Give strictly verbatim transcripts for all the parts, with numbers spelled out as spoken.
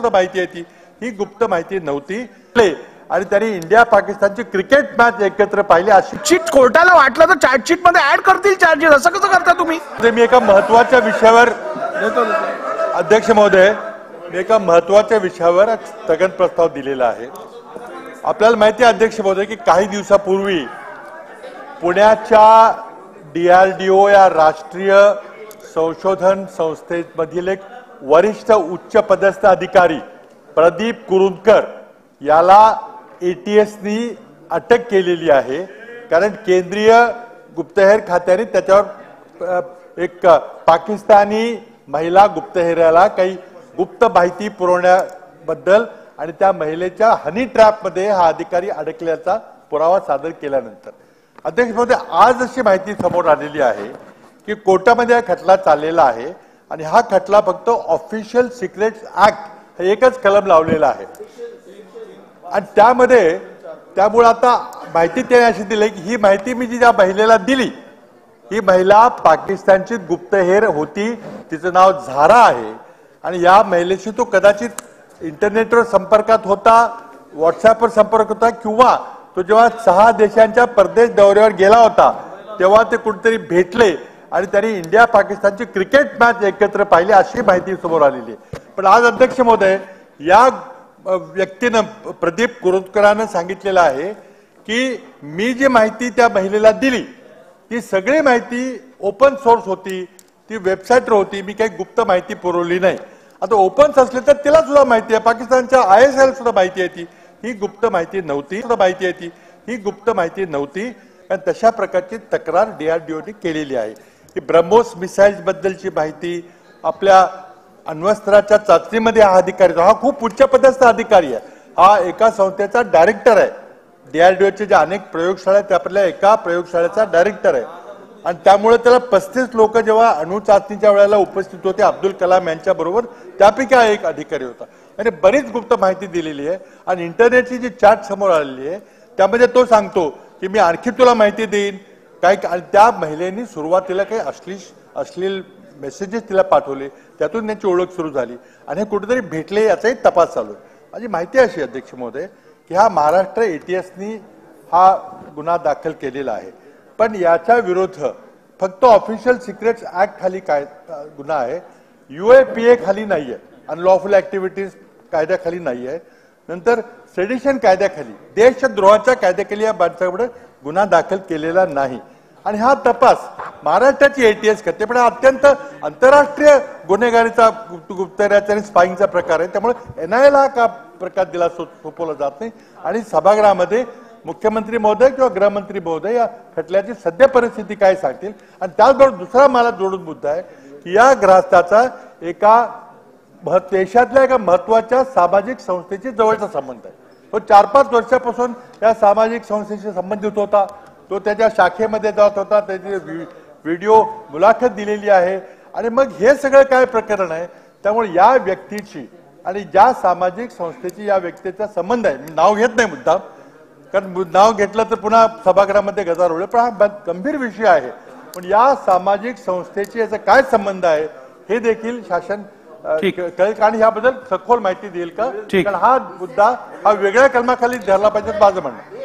सुद्धा माहिती आहे ती ही गुप्त माहिती नव्हती आणि त्यांनी इंडिया पाकिस्तानची क्रिकेट मॅच एकत्र पाहिली अशी चिट कोर्टाला वाटलं तर चार्जशीट मध्ये ऍड करतील चार्जेस असं कसं करता तुम्ही? मी एका महत्वाच्या विषयावर अध्यक्ष महोदय मी एका महत्वाच्या विषयावर स्थगन प्रस्ताव दिलेला आहे. आपल्याला माहिती आहे अध्यक्ष महोदय की काही दिवसापूर्वी पुण्याच्या डीआरडीओ या राष्ट्रीय संशोधन संस्थेमधील एक वरिष्ठ उच्च पदस्थ अधिकारी प्रदीप कुरुंदकर याला एटीएसनी अटक केलेली आहे. कारण केंद्रीय गुप्तहेर खात्याने त्याच्यावर एक पाकिस्तानी महिला गुप्तहेराला काही गुप्त माहिती पुरवण्याबद्दल आणि त्या महिलेच्या हनी ट्रॅप मध्ये हा अधिकारी अडकल्याचा पुरावा सादर केल्यानंतर अध्यक्ष महोदय आज अशी माहिती समोर आलेली आहे की कोर्टामध्ये हा खटला चाललेला आहे आणि हा खटला फक्त ऑफिशियल सिक्रेट्स ऍक्ट हे एकच कलम लावलेला आहे आणि त्यामध्ये त्यामुळे आता माहिती त्याने अशी दिली की ही माहिती मी जी ज्या महिलेला दिली ही महिला पाकिस्तानची गुप्तहेर होती. तिचं नाव झारा आहे आणि या महिलेशी तो कदाचित इंटरनेटवर संपर्कात होता, व्हॉट्सअपवर संपर्क होता किंवा तो जेव्हा सहा देशांच्या परदेश दौऱ्यावर गेला होता तेव्हा ते कुठेतरी भेटले आणि त्यांनी इंडिया पाकिस्तानची क्रिकेट मॅच एकत्र पाहिली अशी माहिती समोर आलेली आहे. पण आज अध्यक्ष महोदय या व्यक्तीनं प्रदीप कुरुंदकरांना सांगितलेलं आहे की मी जी माहिती त्या महिलेला दिली ती सगळी माहिती ओपन सोर्स होती, ती वेबसाईटवर होती, मी काही गुप्त माहिती पुरवली नाही. आता ओपन असले तर तिला सुद्धा माहिती आहे, पाकिस्तानच्या आय एस एल सुद्धा माहिती आहे ती ही गुप्त माहिती नव्हती सुद्धा माहिती आहे ती ही गुप्त माहिती नव्हती आणि तशा प्रकारची तक्रार डीआरडीओने केलेली आहे. की ब्रह्मोस मिसाईल्स बद्दलची माहिती आपल्या अण्वस्त्राच्या चाचणीमध्ये हा अधिकारी हा खूप उच्च पदस्थ अधिकारी आहे. हा एका संस्थेचा डायरेक्टर आहे. डीआरडीओचे जे अनेक प्रयोगशाळा आहेत त्यापैकी एका प्रयोगशाळेचा डायरेक्टर आहे आणि त्यामुळे त्याला पस्तीस लोक जेव्हा अणु चाचणीच्या वेळेला उपस्थित होते अब्दुल कलाम यांच्या बरोबर त्यापैकी हा एक अधिकारी होता आणि बरीच गुप्त माहिती दिलेली आहे. आणि इंटरनेटची जी चॅट समोर आलेली आहे त्यामध्ये तो सांगतो की मी आणखी तुला माहिती देईन काय. त्या महिलेनी सुरुवातीला काही अश्लील अश्लील मेसेजेस तिला पाठवले, त्यातून त्यांची ओळख सुरू झाली आणि हे कुठेतरी भेटले याचाही तपास चालू आहे. माझी माहिती अशी अध्यक्ष महोदय की हा महाराष्ट्र एटीएसनी हा गुन्हा दाखल केलेला आहे पण याच्या विरुद्ध फक्त ऑफिशियल सिक्रेट्स ऍक्ट खाली काय गुन्हा आहे, यूएपीए खाली नाहीये, अनलॉफुल ऍक्टिव्हिटीज कायद्याखाली नाहीये, नंतर सेडिशन कायद्याखाली देशद्रोहाच्या कायद्याखाली या माणसाकडे गुन्हा दाखल केलेला नाही. आणि हा तपास महाराष्ट्राची एटीएस करते पण अत्यंत आंतरराष्ट्रीय गुन्हेगारीचा गुप्तहेराचा आणि स्पाईंगचा प्रकार आहे. त्यामुळे एनआयएला हा का प्रकार दिला सोपवला जात नाही आणि सभागृहामध्ये मुख्यमंत्री महोदय किंवा गृहमंत्री महोदय या खटल्याची सध्या परिस्थिती काय सांगतील. आणि त्याचबरोबर दुसरा मला जोडून मुद्दा आहे की या ग्राहकाचा एका देशातल्या एका महत्वाच्या सामाजिक संस्थेशी जवळचा संबंध आहे. तो चार पाच वर्षापासून या सामाजिक संस्थेशी संबंधित होता. तो त्याच्या शाखेमध्ये जात होता, त्याची व्हिडिओ मुलाखत दिलेली आहे आणि मग हे सगळं काय प्रकरण आहे. त्यामुळे या व्यक्तीची आणि ज्या सामाजिक संस्थेची या व्यक्तीचा संबंध आहे, मी नाव घेत नाही मुद्दाम कारण नाव घेतलं तर पुन्हा सभागृहामध्ये गदारोळ होईल, पण हा गंभीर विषय आहे. पण या सामाजिक संस्थेची याचा काय संबंध आहे हे देखील शासन कळेल आणि याबद्दल सखोल माहिती देईल का, कारण हा मुद्दा हा वेगळ्या कलमाखाली धरला पाहिजे माझं म्हणणं.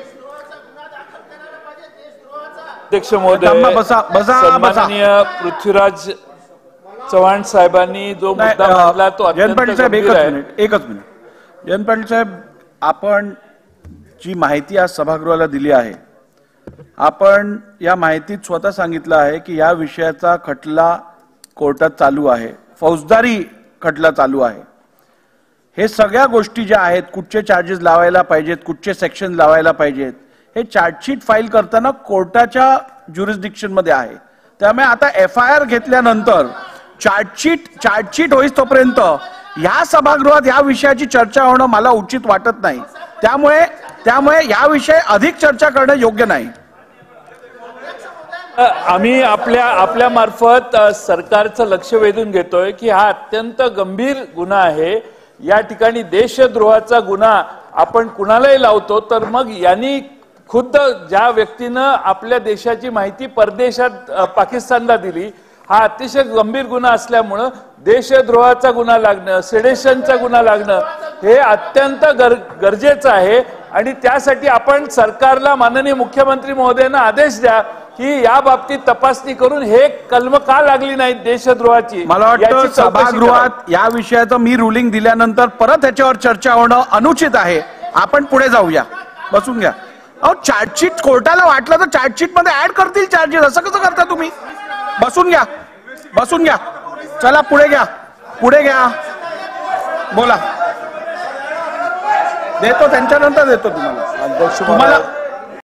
अध्यक्ष महोदय सन्माननीय पृथ्वीराज चव्हाण साहेबांनी जो मुद्दा मांडला तो जयंत पाटील साहेब एकच मिनिट एकच मिनिट जयंत पाटील साहेब, आपण जी माहिती आज सभागृहाला दिली आहे आपण या माहितीत स्वतः सांगितलं आहे की या विषयाचा खटला कोर्टात चालू आहे, फौजदारी खटला चालू आहे. हे सगळ्या गोष्टी ज्या आहेत कुठचे चार्जेस लावायला पाहिजेत, कुठचे सेक्शन लावायला पाहिजेत हे चार्जशीट फाईल करताना कोर्टाच्या ज्युरिस्डिक्शन मध्ये आहे. त्यामुळे आता एफ आय आर घेतल्यानंतर चार्जशीट चार्जशीट होईस तोपर्यंत या सभागृहात या विषयाची चर्चा होणं मला उचित वाटत नाही. त्यामुळे त्यामुळे याविषयी अधिक चर्चा करणं योग्य नाही. आम्ही आपल्या आपल्या मार्फत सरकारचं लक्ष वेधून घेतोय की हा अत्यंत गंभीर गुन्हा आहे. या ठिकाणी देशद्रोहाचा गुन्हा आपण कुणालाही लावतो तर मग यांनी खुद्द ज्या व्यक्तीनं आपल्या देशाची माहिती परदेशात पाकिस्तानला दिली हा अतिशय गंभीर गुन्हा असल्यामुळं देशद्रोहाचा गुन्हा लागणं, सेडेशनचा गुन्हा लागणं हे अत्यंत गर गरजेचं आहे आणि त्यासाठी आपण सरकारला, माननीय मुख्यमंत्री महोदयांना आदेश द्या की या बाबतीत तपासणी करून हे कलम का लागली नाही देशद्रोहाची. मला वाटतं सभागृहात या विषयाचं मी रुलिंग दिल्यानंतर परत याच्यावर चर्चा होणं अनुचित आहे. आपण पुढे जाऊया, बसून घ्या. अहो चार्जशीट कोर्टाला वाटलं तर चार्जशीट मध्ये ऍड करतील चार्जेस, असं कसं करता तुम्ही? बसून घ्या, बसून घ्या, चला पुढे घ्या, पुढे घ्या, बोला. देतो त्यांच्यानंतर देतो तुम्हाला. अध्यक्ष तुम्हाला